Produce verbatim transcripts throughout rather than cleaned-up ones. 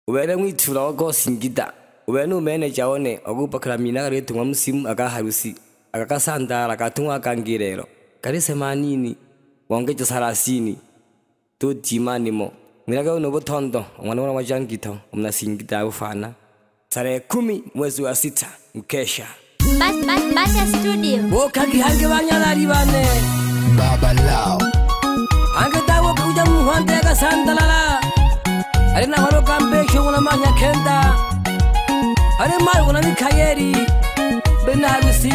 Ubele mwitula wako singida. Ubele umene chaone ogupakala mina retu wa msimu aga harusi. Aga sandala akatunga akangirero. Kali semanini wangecho sarasini. Tu jimani mo. Miraga unobo tondo mwana wa jangito mna singida ufana. Tarehe kumi mwezi wa sita mkesha. Basha Studio. Woka kihange banyalari bane. Baba Lao. Ange tawo kuja muhande ga sandalala. Ari na horo kambe shona manya kenda. Ari mai una mikayeri. Bena harusi.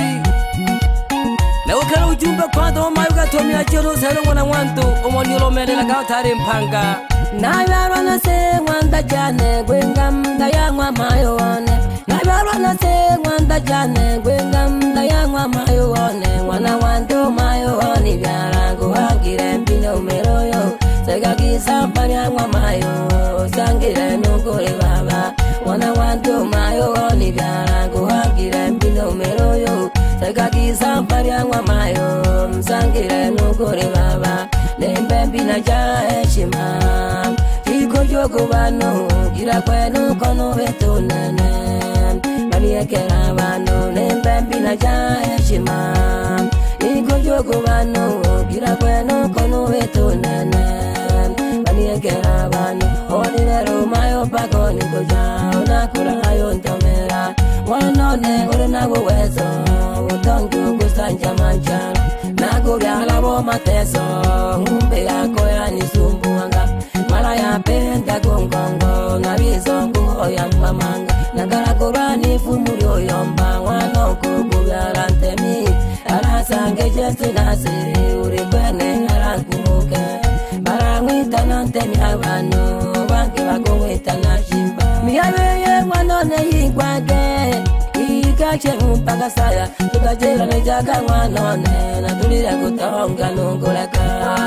Na wakala ujumbe kwando mai ugatomi ajero zero mwana wanto omonyolo mele la gautare mpanga. Na yaro na se wanda jane gwengam da yangwa mayo one. Na yaro na se wanda jane gwengam da yangwa mayo one. Wana wanto mayo one byarango hagire mpino meroyo. Sega kisa panyangwa mayo sangire nukore baba. Wana wanto mayo one byarango hagire mpino meroyo. Sega kisa panyangwa mayo sangire nukore baba. Lembe bina ja heshima. Iko jogo bano gira kwenu kono betonene. Bali ekera bano lembe bina ja heshima. Iko jogo bano gira kwenu kono betonene. Bali ekera bano odinero mayo pagoni koja unakura ayo ntomera. Wanone urena wezo utongu kusanja mancha. Nago byala bo mateso umbe yako yanisumbuanga mara ya penda gongongo na bizongo oya mamanga nagara korani fumuri oyomba wano kubyala ntemi arasange jesu nase uri kwene arankumuke barangwita nantemi abantu banke bagongwita nashimba miyabeye wanone yingwage ikache mpaka saya tukajera nejaga mwanone na tulira kutonga nungulaka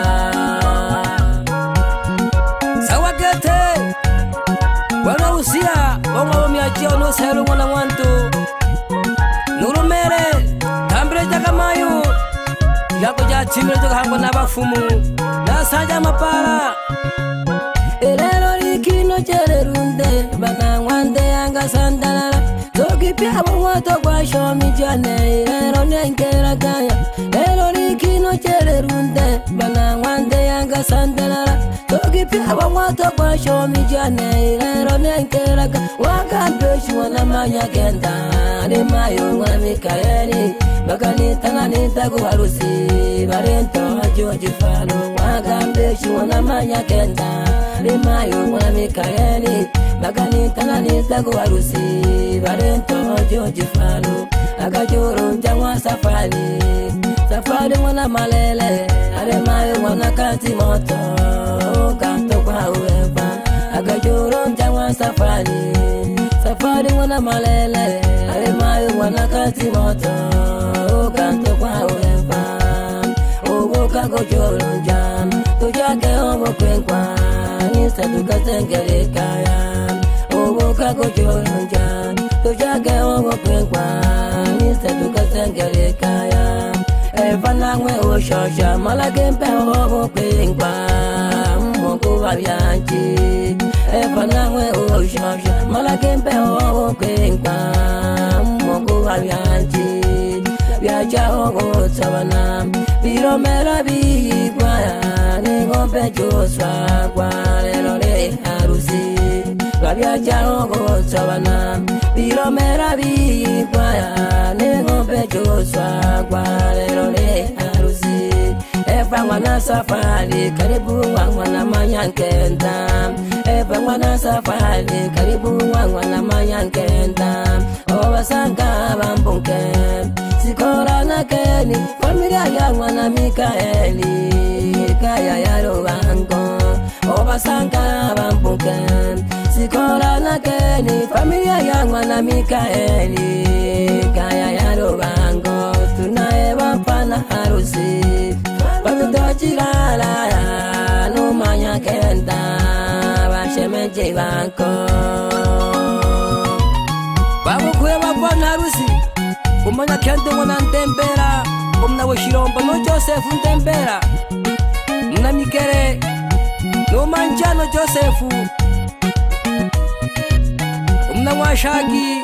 Sawakete wana usia Onga wamiachia no selu mwana wantu Nurumere Kambre jaga mayu Yako ja chimire toka hango na bafumu Na sanja mapara Erero rikino chere runde Bana wande anga sandalala Toki pia wato kwa shomi jane Erero nenkera kaya Erero rikino chere runde Bana wande anga sandalala Toki pia wato kwa shomi jane Erero nenkera kaya Waka beshu wana manya kenda Rimayo wana mikaeli Bakani tanganita kuharusi Barento hajoji fano Waka beshu wana manya kenda Rimayo wana mikaeli Bakani tanganita kuharusi Barento hajoji fano Agajuru mjangwa safari Safari wana malele Rimayo wana kanti moto Kanto kwa uwepa Agajuru mjangwa safari Safari wana malele Rimayo wana kanti moto Kanto kwa uwepa Ubuka kujuru jam Tujake obo kwenkwa Nisa tukatengele kaya Ubuka kujuru jam Tujake obo kwenkwa Nisa tukatengele kaya Efana ngwe ushosha Malakempe obo kwenkwa Mungu wabyanchi Efana ngwe ushosha Malakempe obo kwenkwa Mungu wabyanchi Biacha ogo sabana Biromera biyikwaya Ningompe joswa Kwa lelo le harusi Biacha ogo sabana Biromera biyikwaya Ningompe joswa Kwa lelo le harusi Efa wana safari Karibu wana manyankenda Efa wana safari Karibu wana manyankenda Owa sanga bambunke Sikora na keni Familia ya wana Mikaeli Kaya ya robango Oba sanga bambuke Sikora na keni Familia ya wana Mikaeli Kaya ya robango Tunae wapana harusi Watuto chilala ya Numanya kenda Washemeje banko Babu kuya wapana harusi Umanya kende wana ntembera Umna washiromba no Joseph ntembera Mna mikere No manjano Joseph mna mwashagi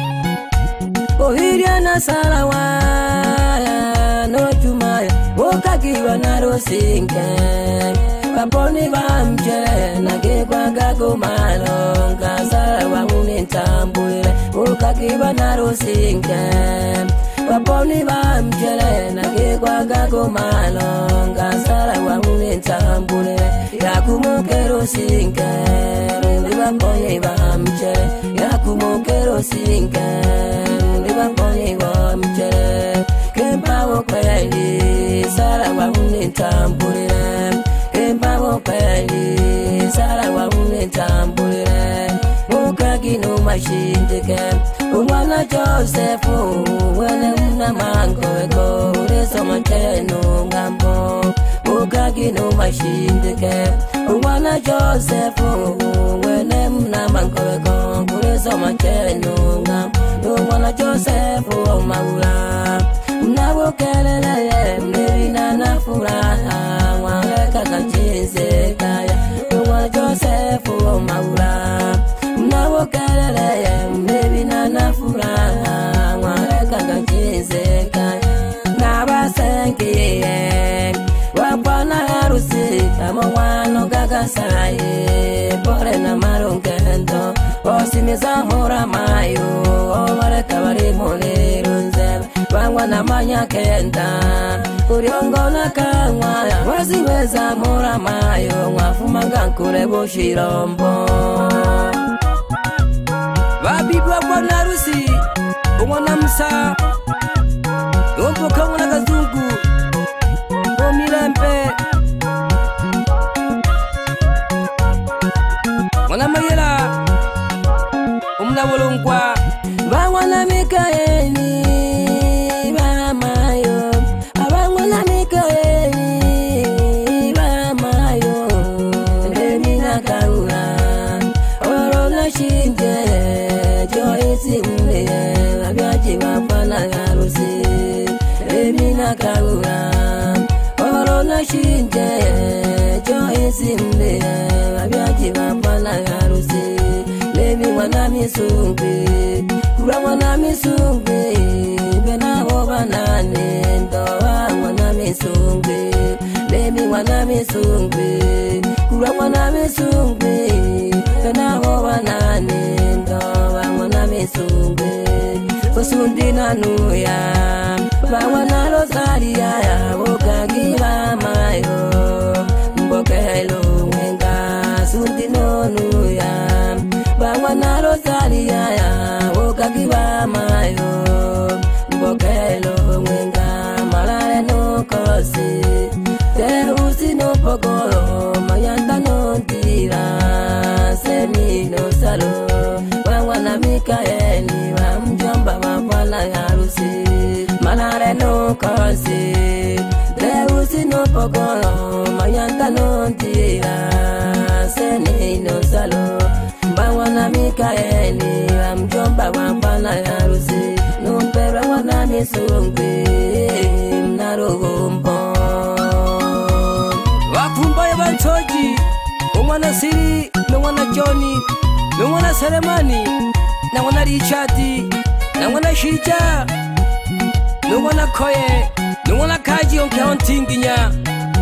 Ohiria na salawaya no chumaya Wokakiwa na rosinke Waponi vamche Nage kwa gago malonga Salawa unintambule Wokakiwa na rosinke Waponi vamche Nage kwa gago malonga Salawa unintambule Yakumuke rosinke Waponi vamche Yakumuke rosinke Waponi vamche Kempa wokweli Salawa unintambule Kempa wokweli Salawa unintambule Mukagino mashindike Umwana Josefu Wene mna mango weko Ureso macheno ngambo Mukagino mashindike Umwana Josefu Wene mna mango weko Ureso macheno ngambo Umwana Josefu maula Mnabukelele mlevina na furaha Mwaleka kachinze kaya Umwana Josefu maula Mnabukelele mlevina na furaha Mwaleka kachinze kaya Nabasengiye Wapana harusi Kama wano gagasaye Pore na marungendo Osimiza hora mayo Omareka bari mulero nzeba Wangwa na manya kenda Uriongo na kangwa Waziweza mora mayo Wafumanga nkure bushirombo Wabibu wapana harusi Umwana msa Umpuka mwana kazungu Omilempe Mwana mayela Umna wolongwa Bangwana Mikaeli Bamayo Abangwana Mikaeli Bamayo Demina kaula Orona shinde Joyce mle Abyaji wapana harusi Demina kaula Orona shinde Joyce mle Abyaji wapana harusi Levi wana misungwe Kura wana misungwe Bena hoba nane Ndoa wana misungwe Levi wana misungwe Kura wana misungwe Bena hoba nane Ndoa wana misungwe Osundi na nuya Bawana rosaria ya Wokagiwa mayo Mboke helo mwenga Sundi no nuya Bangwana rosaria ya Wokagiwa mayo Mbokelo mwenga Malare no kosi Te usi no pokoro Mayanda no tira Seni no salo Bangwana Mikaeli Wa mjomba wapala harusi Malare no kosi Te usi no pokoro Mayanda no tira Seni no salo Bangwana Mikaeli wa mjomba wapana harusi Numpera wana misungwe Mnarogombo Wakumba ya bantoji Umwana Siri Nungwana Johnny Nungwana Selemani Nungwana Richardi Nungwana Shija Nungwana Koye Nungwana Kaji onke ontinginya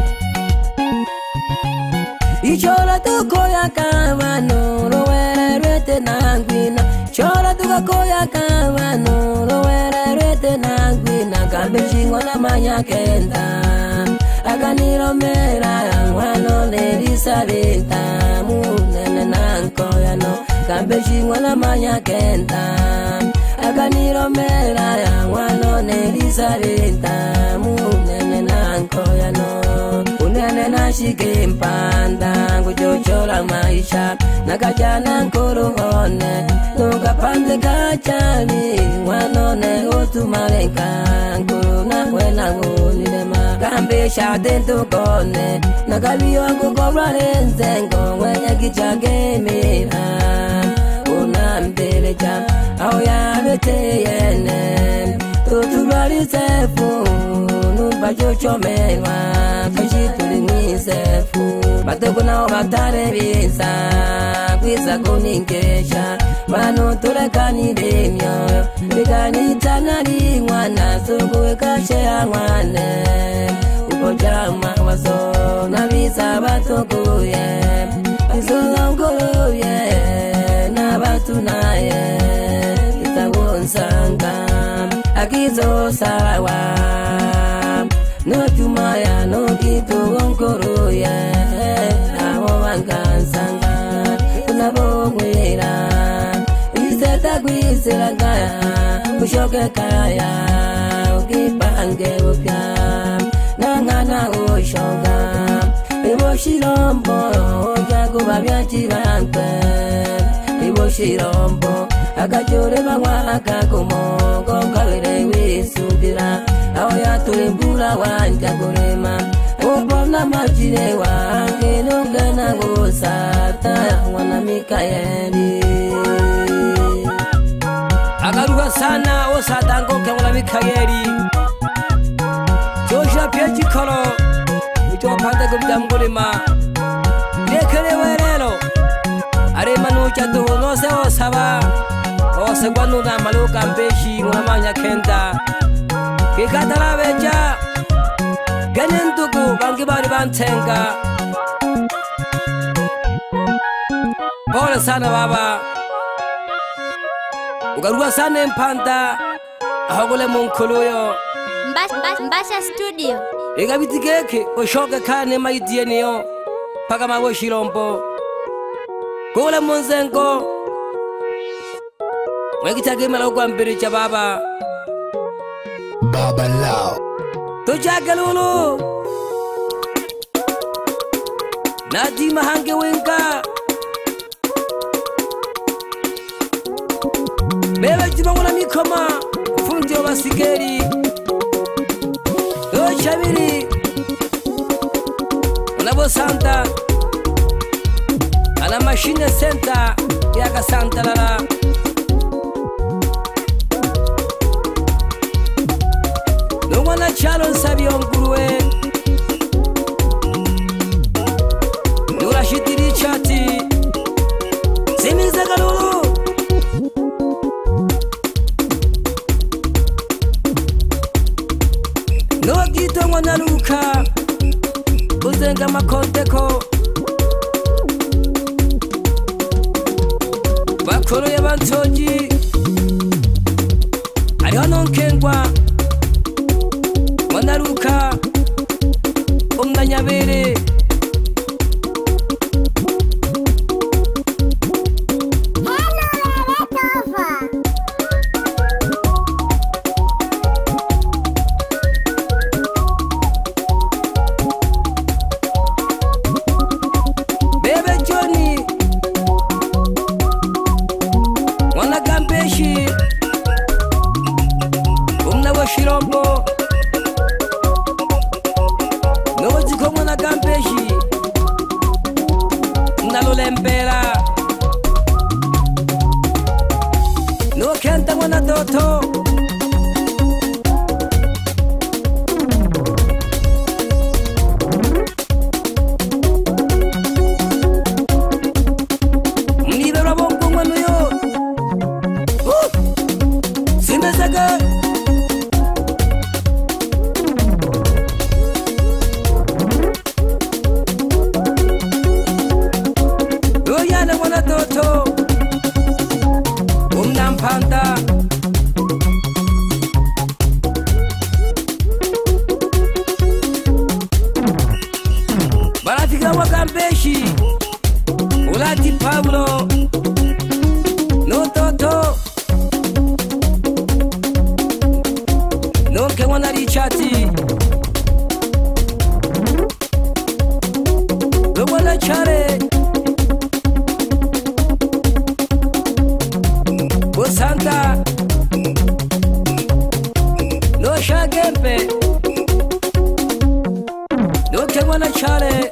Ichora tukoya kamano Lowere rete nangwina Chora tukoya kamano Lowere rete nangwina Kabeshingwa na manya kenda Aganiro mera Wano lerisa rita Munene nankoya no Kabeshingwa na manya kenda Aganiro mera Wano lerisa rita Munene nankoya no Unene na shike mpanda Ngujochola maisha Nakajana nkuruhone Nukapande kachali Wanone utumalenka Nkuru na kwena ngunilema Kambi shate ntukone Nakabiwa kukobra lenzengo Wenye kichage mira Unambelecha Au ya bete yene Tutubali sefu Numba jocho mewa Kashi tuli nisefu Batoko na obatare bisa visa kuningesha Manu tulekani demyo Bigani tanari mwana Sugu kashe ya mwane Uko jama waso Na visa batukuye Izulonguye Na batu naye Itagunsanga Akizo sawa No jumaya no kitu gonkuruye Amo wangansanga Unabongwira Iseta kwisira gaya Ushoke kaya Ukipange upya Nangana ushoga Ibo shirombo Ojaku babya chibante Ibo shirombo Akachore bangwa akakumo Kongawire wisudira Aoya tulimbula wanja kurema Ubona majire wange Nungana gusata Wana Mikaeli Agaruka sana osata ngoke wana Mikaeli Josha pechi kolo Ucho pande kumja mgulima Lekele werelo Arema nucha duhu no se osaba Ose kwanu na maluka mbeshi Ngamanya kenda Kikatala beja Ganenduku bangi bari bantenga Pole sana baba Ugaruka sana mpanda Ahogole munkuluyo Mbasha, Mbasha Studio. Ega bitigeke Oshoke kane maidie niyo Paka mawe shirombo Kule munzengo Mwekitage malogwa mbiricha baba Baba Lao. Tujake lulu Nadi mahange winka Bebe jibangula mikoma Fundi wa basigeri Do shabiri Unabo santa Ana machine center Yaka santa lala Nungwana chalo nsabi onguruwe Nura shitiri chati Simiza galulu Nogito mwana luka Uzenga makonteko Bakoro ya bantoji Ariho nonkengwa Mwanaruka Umnanyabere Bebe Johnny Mwanagambeshi Umnawa Shirombo Noziko Mwanagambeshi Nalolembera No kenta mwana toto Mnibera bongo mwanu yo uh! Simesaka Uyana mwana toto Umnampanda Baratika wakambeshi Ulati Pablo No toto No ke wana richati No wana chare Santa No shagempe No ke wana chare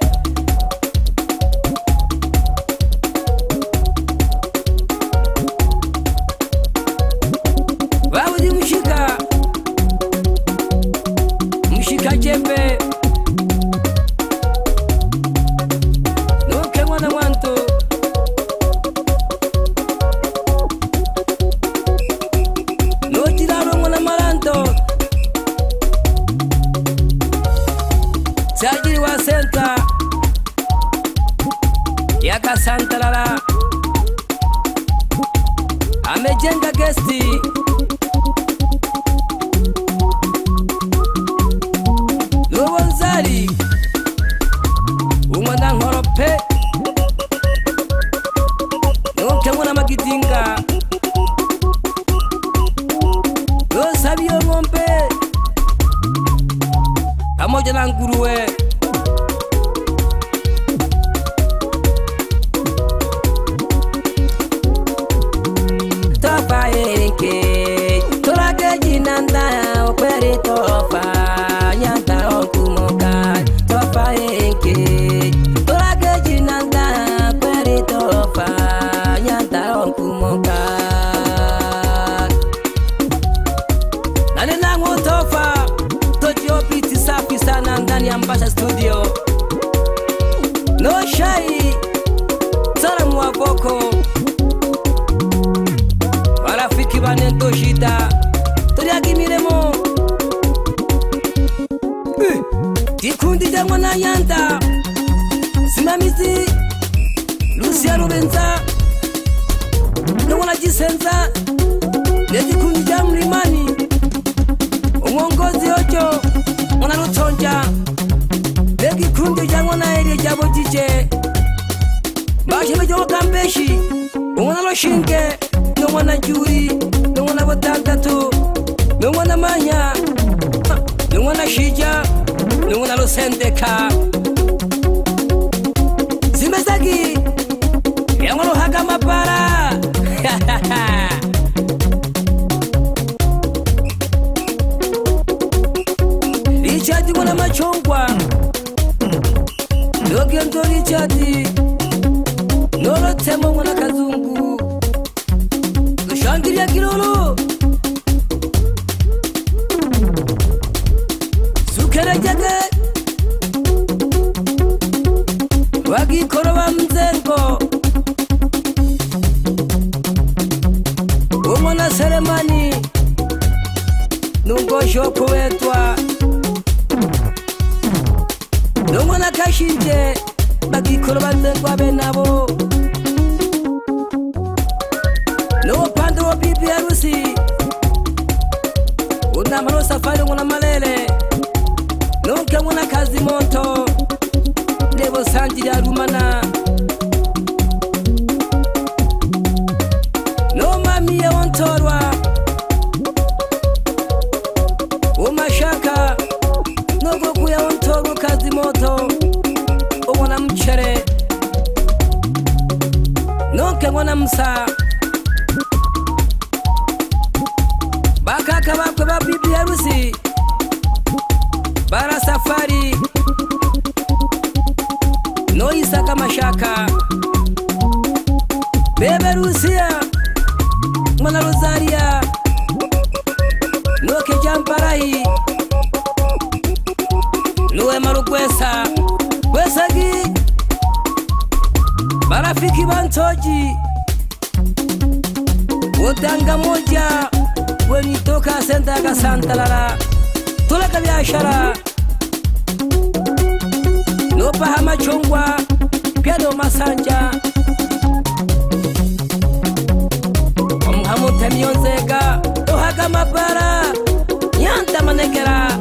Wawudi mshika Mshika jembe No ke akasantalala amejenga gesti Lubonzali umwana nkorope Nokemuna magidinga Losabio ngombe pamoja na nguruwe Tofa eke Torake jinanda Okwere tofa Nyanta okumoka Tofa eke Torake jinanda Okwere tofa Nyanta okumoka Nane nangu tofa Tojo piti safi sana ndani ya Mbasha Studio No shai Sara mwavoko Warafiki banento shida Toriaki miremo Kikundi jango na Nyanta Simamizi Luciano Benza Nongona Jisenza Leti kundi jango Mlimani Umongozi ocho Mwana Lutonja Leki kundi jango na Elie Jabo Jiche Bashe Bejo Kambeshi Mwana Loshinke Nongona Juri Nongona Botantatu Nongona Manya Nongona Shija Nongona Losendeka Zimezagi Yangolo Haka Mapara Richard Mwana Machongwa Nogendo Richard Noro Temo Mwana Kazungu Shangiria Kilolo Sukere Jage Wagi Korowa Mzengo Umwana Seremani Nungo Shoko Wetwa Nungwana Kashinte Wagi Korowa Mzengo Abenabo No pando bibi harusi Una maro safari ngona malele Nunke ngona kazi moto Debo sanjiri arumana No mami ya ontorwa Umashaka No goku ya ontorwa kazi moto Ngona mchere Nunke ngona msa Bakaka bakwe ba bibi harusi Bara safari No Isaka Mashaka Bebe Rusia Mwana Rosaria No Kejamparai No Emaru Kwesa Kwesagi Barafiki Bantoji Udanga moja Wenitoka senta kasantalala Tulaka biashara No Pahama Chongwa Piado Masanja Omhamu Temionzega Ohaka Mapara Nyanta Manekera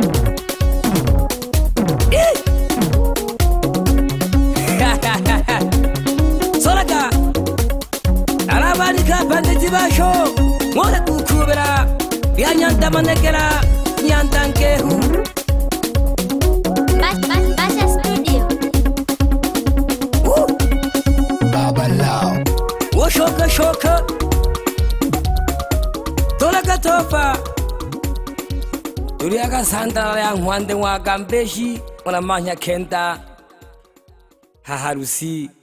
Solaka Arabadika Panditibasho Mora Kukubera Bia Nyanta Manekera Nyanta Nkehu Mbasha Studio Baba Lao. Wo shoka shoka Tolaka tofa Turiaka santa ya Mwande wa Gambeshi Mwana Manya Kenta Haharusi